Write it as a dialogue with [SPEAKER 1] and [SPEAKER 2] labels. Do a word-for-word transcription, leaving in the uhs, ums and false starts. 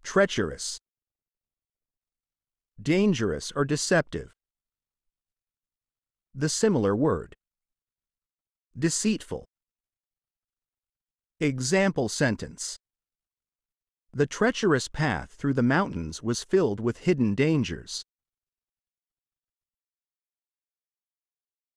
[SPEAKER 1] treacherous, dangerous or deceptive. The similar word, deceitful. Example sentence. The treacherous path through the mountains was filled with hidden dangers.